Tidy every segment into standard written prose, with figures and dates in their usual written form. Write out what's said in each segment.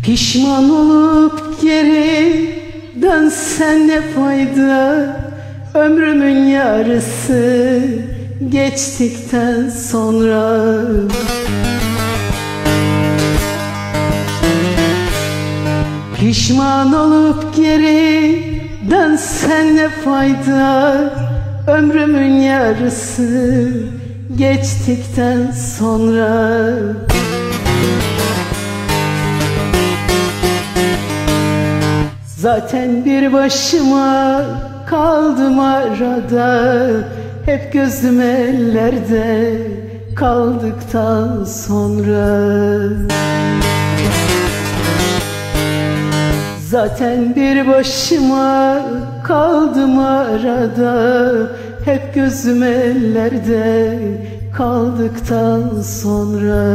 Pişman olup geri dönsen ne fayda, ömrümün yarısı geçtikten sonra. Pişman olup geri dönsen ne fayda, ömrümün yarısı geçtikten sonra. Zaten bir başıma kaldım arada, hep gözüm ellerde kaldıktan sonra. Zaten bir başıma kaldım arada, hep gözüm ellerde kaldıktan sonra.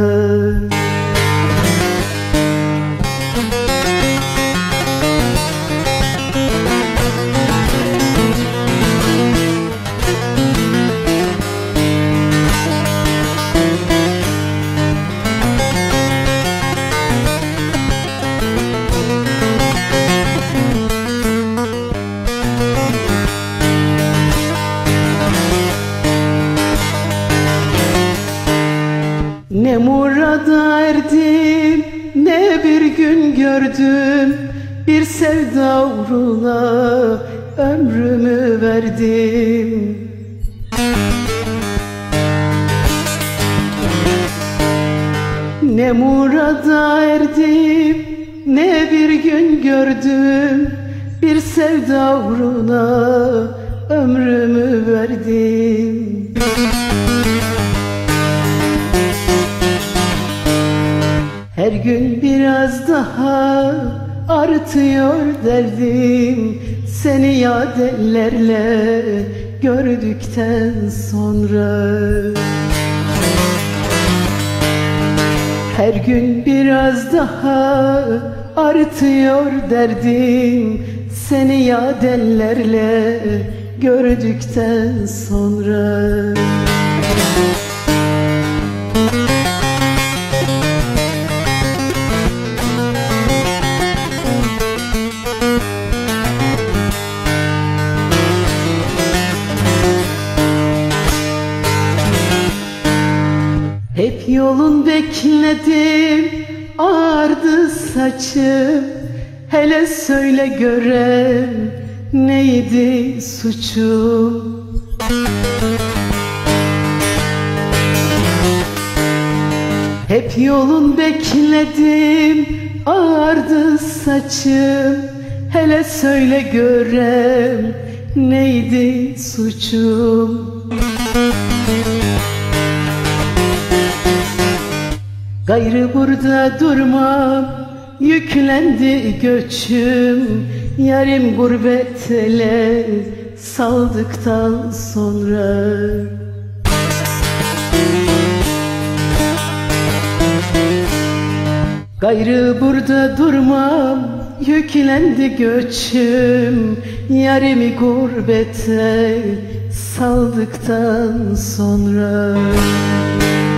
Ne murada erdim, ne bir gün gördüm, bir sevda uğruna ömrümü verdim. Ne murada erdim, ne bir gün gördüm, bir sevda uğruna ömrümü verdim. Her gün biraz daha artıyor derdim, seni yad ellerle gördükten sonra. Her gün biraz daha artıyor derdim, seni yad ellerle gördükten sonra. Hep yolun bekledim, ağardı saçım, hele söyle görem neydi suçum? Hep yolun bekledim, ağardı saçım, hele söyle görem neydi suçum? Gayrı burada durmam, yüklendi göçüm, yarim gurbet ele saldıktan sonra. Gayrı burada durmam, yüklendi göçüm, yarimi gurbete saldıktan sonra.